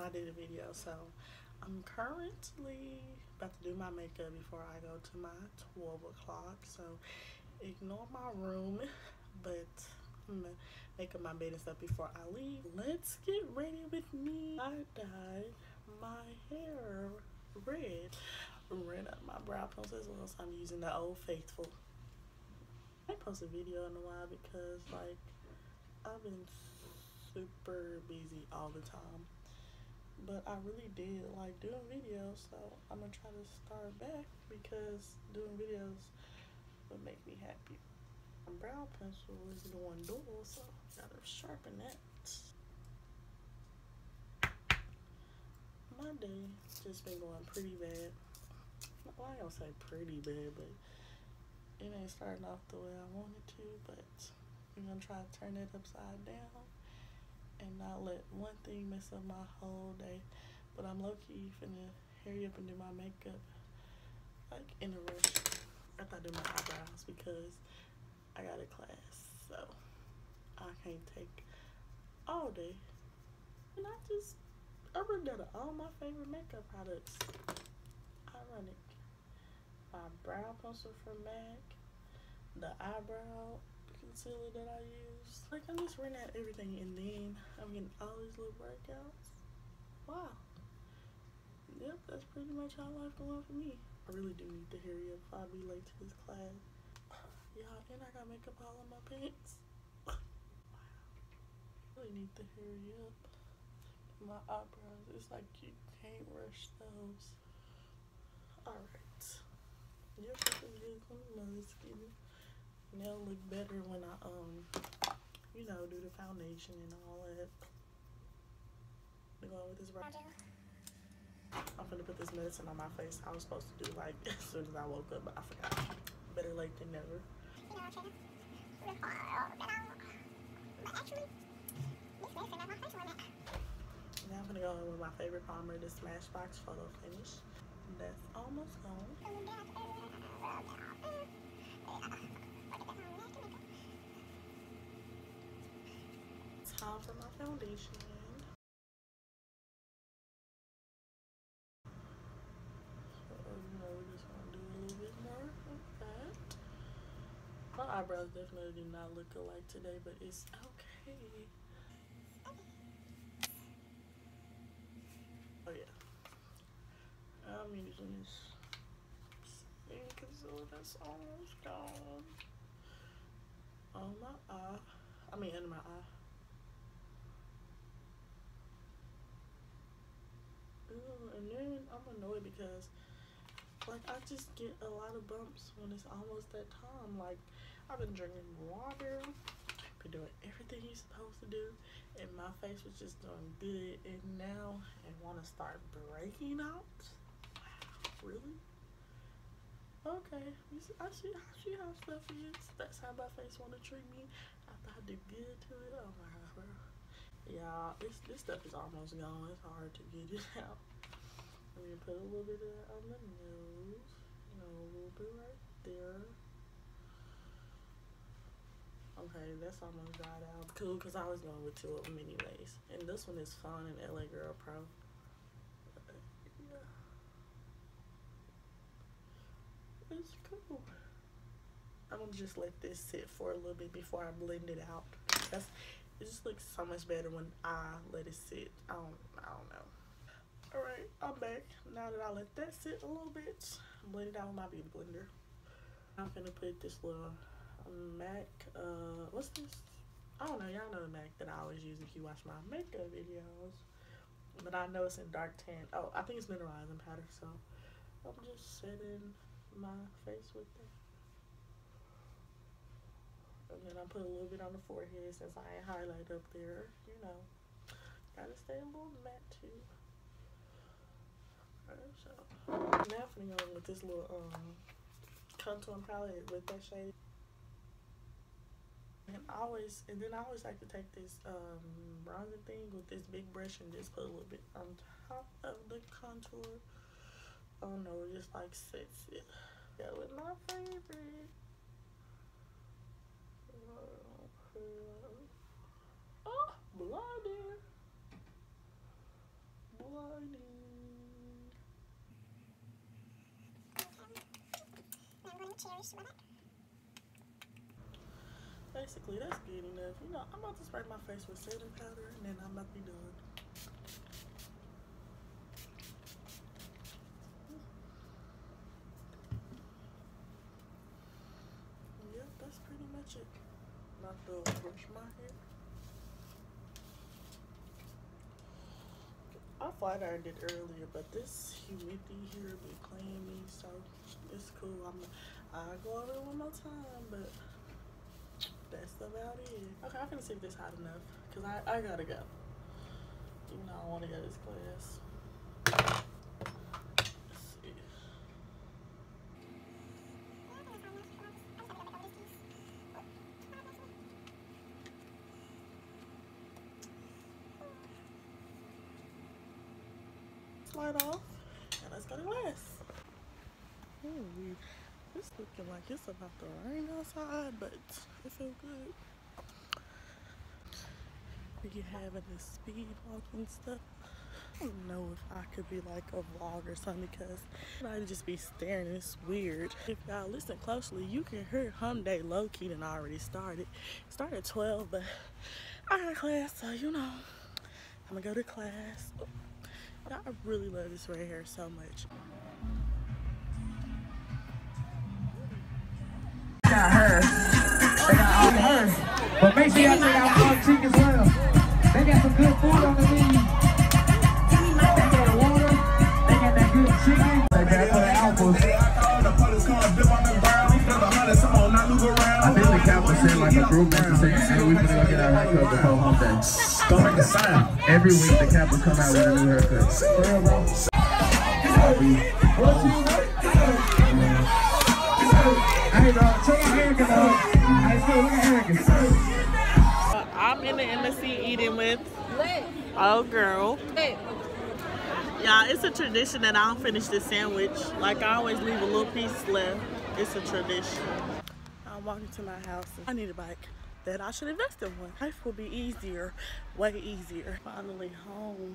I did a video. So I'm currently about to do my makeup before I go to my 12 o'clock. So ignore my room, but I'm gonna make up my bed and stuff before I leave. Let's get ready with me. I dyed my hair red. Red up my brow pencil as well, so I'm using the Old Faithful. I ain't post a video in a while because like I've been super busy all the time, but I really did like doing videos, so I'm gonna try to start back because doing videos would make me happy. My brow pencil is going dull, so I gotta sharpen that. My day just been going pretty bad. Well, I don't say pretty bad, but it ain't starting off the way I wanted to, but we're gonna try to turn it upside down and not let one thing mess up my whole day. But I'm low-key finna hurry up and do my makeup like in a rush after I do my eyebrows because I got a class, so I can't take all day. And I run out of all my favorite makeup products. Ironic. My brow pencil from MAC, the eyebrow concealer that I use. Like, I'm just running out of everything, and then I'm getting all these little breakouts. Wow. Yep, that's pretty much how life going for me. I really do need to hurry up if I be late to this class. Y'all, and I got makeup all on my pants. Wow. Really need to hurry up. My eyebrows, it's like you can't rush those. Alright. Your face is good from the mother skin. They'll look better when I you know, do the foundation and all that. I'm going with this right. I'm gonna put this medicine on my face. I was supposed to do like as soon as I woke up, but I forgot. Better late than never. Now I'm gonna go in with my favorite primer, the Smashbox Photo Finish. That's almost gone. Time for my foundation. We're just gonna do a little bit more of that. My eyebrows definitely do not look alike today, but it's okay. Oh yeah. I'm using this same concealer that's almost gone on my eye. I mean under my eye. Ooh, and then I'm annoyed because like I just get a lot of bumps when it's almost that time. Like I've been drinking water, been doing everything you're supposed to do, and my face was just doing good, and now I want to start breaking out. Wow, really? Okay, I see how stuff is. That's how my face want to treat me after I do good to it. Oh my gosh, bro. Yeah, this stuff is almost gone. It's hard to get it out. I'm gonna put a little bit of that on the nose. You know, a little bit right there. Okay, that's almost dried out. Cool, because I was going with two of them anyways. And this one is Fun and LA Girl Pro. Yeah. It's cool. I'm gonna just let this sit for a little bit before I blend it out. It just looks so much better when I let it sit. I don't know. Alright, I'm back. Now that I let that sit a little bit, blend it out with my beauty blender. I'm gonna put this little MAC, what's this? I don't know, y'all know the MAC that I always use if you watch my makeup videos. But I know it's in dark tan. Oh, I think it's mineralizing powder, so I'm just setting my face with it. And then I put a little bit on the forehead since I ain't highlight up there, you know. Gotta stay a little matte too. Alright, so now I'm gonna go with this little contour palette with that shade. And then I always like to take this bronzer thing with this big brush and just put a little bit on top of the contour. Oh no, it just like sets it. Yeah, with my favorite. Oh, blinded. Basically, that's good enough. You know, I'm about to spray my face with setting powder, and then I'm about to be done. Yep, that's pretty much it. Not to brush my hair. I flat ironed it earlier, but this humidity here be playing me, so it's cool. I'll go over it one more time, but that's about it. Okay, I'm gonna see if this hot enough, cause I gotta go. Even though I want to go to this class. Let's see. Slide off, and let's go to class. Ooh, it's looking like it's about to rain outside, but it feels good. We having this speed walk and stuff. I don't know if I could be like a vlog or something, because I'd just be staring. It's weird. If y'all listen closely, you can hear Hum Day low key done already started. It started at 12, but I got class, so you know, I'm gonna go to class. I really love this right here so much. Got her. They got all her. But make sure y'all check out Frog Cheek as well. They got some good food on the menu. They got water. They got that good chicken. They got for the alphas. I think the cap was sent like a group message saying, hey, we finna go get our haircut before Hump Day. Don't make a sign. Every week the cap will come out with a new haircut. For real, bro? Hey, bro, check out Erica, though. Hey, so look at Erica. I'm in the embassy eating with old girl. Y'all, it's a tradition that I don't finish this sandwich. Like, I always leave a little piece left. It's a tradition. I'm walking to my house. I need a bike that I should invest in one. Life will be easier, way easier. Finally home.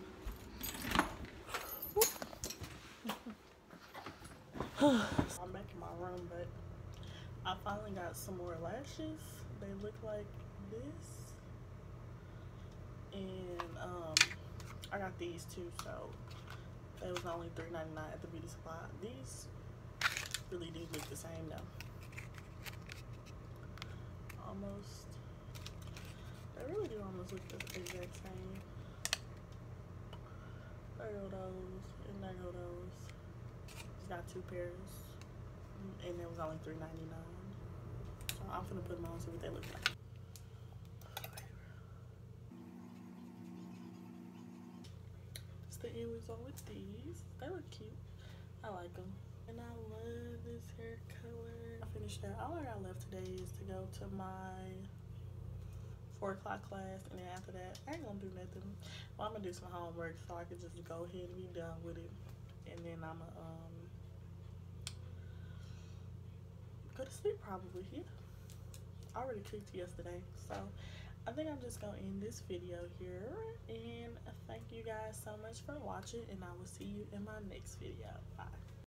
I'm back in my room, but I finally got some more lashes. They look like this. And I got these too, so they was only $3.99 at the beauty supply. These really do look the same though. Almost. They really do almost look the exact same. There go those, and there go those. Just got two pairs, and it was only $3.99. So I'm gonna put them on and see what they look like. It's the end result with these. They look cute. I like them. And I love this hair color. I finished that. All I got left today is to go to my 4 o'clock class, and then after that, I ain't gonna do nothing. Well, I'm gonna do some homework so I can just go ahead and be done with it. And then I'm gonna go to sleep probably. Yeah. I already cooked yesterday, so I think I'm just gonna end this video here. And thank you guys so much for watching, and I will see you in my next video. Bye.